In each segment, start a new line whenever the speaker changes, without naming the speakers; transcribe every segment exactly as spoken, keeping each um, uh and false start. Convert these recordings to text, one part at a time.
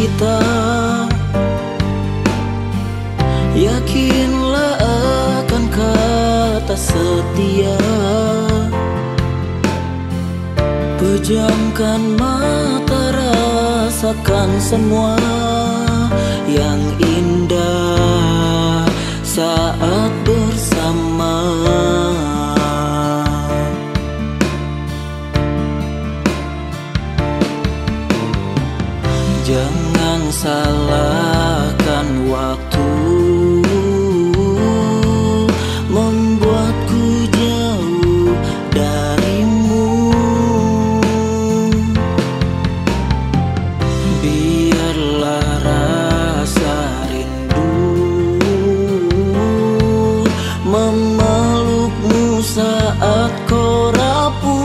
kita. Yakinlah akan kata setia. Pejamkan mata, rasakan semua yang indah saat bersama. Jangan salahkan waktu membuatku jauh darimu. Biarlah rasa rindu memelukmu saat kau rapuh.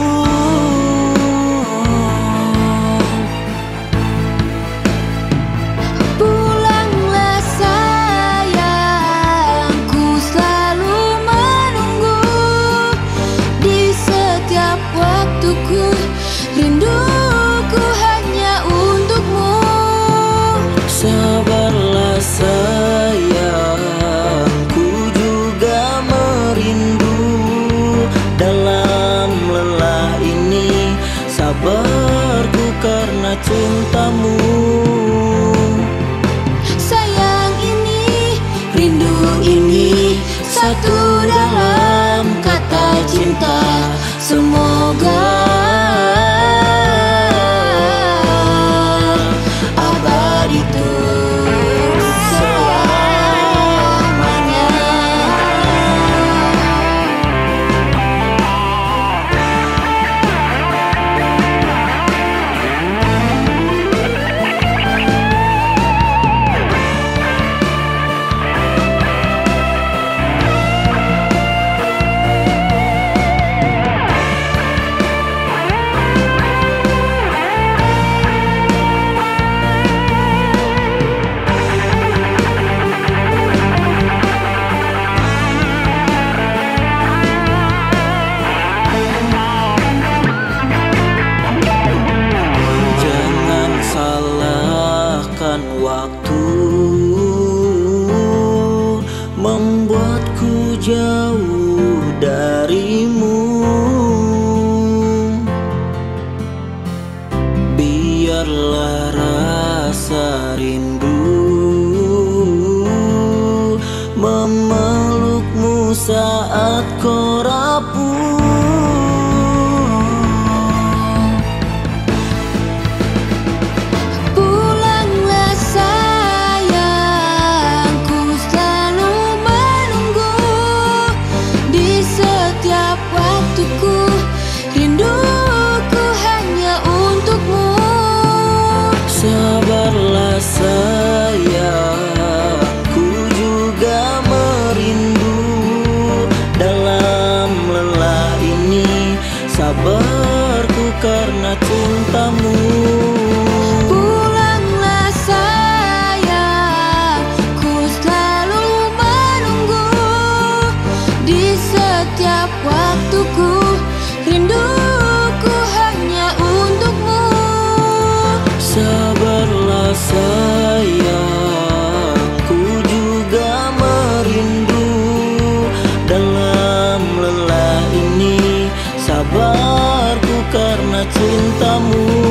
Rinduku hanya untukmu.
Sabarlah sayangku juga merindu. Dalam lelah ini sabarku karena cintamu.
Sayang ini, rindu ini, satu dalam kata cinta. Semoga
waktu membuatku jauh darimu. Biarlah rasa rindu memelukmu saat kau rapuh. Sabarlah sayangku juga merindu. Dalam lelah ini sabarku karena cintamu.
Pulanglah sayang, ku selalu menunggu. Di setiap waktuku rinduku hanya untukmu.
Sabarlah sayangku juga merindu. Dalam lelah ini sabarku karena cintamu.